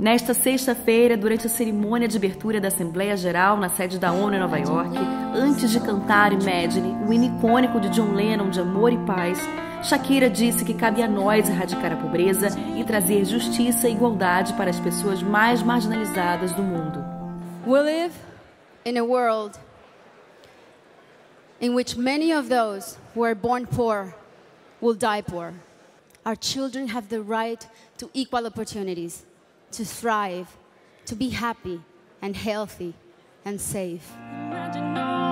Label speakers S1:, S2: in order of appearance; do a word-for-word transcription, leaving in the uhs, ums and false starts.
S1: Nesta sexta-feira, durante a cerimônia de abertura da Assembleia Geral na sede da ONU em Nova York, antes de cantar Imagine, o hino icônico de John Lennon de amor e paz, Shakira disse que cabe a nós erradicar a pobreza e trazer justiça e igualdade para as pessoas mais marginalizadas do mundo.
S2: We live in a world in which many of those who are born poor will die poor. Our children have the right to equal opportunities, to thrive, to be happy and healthy and safe.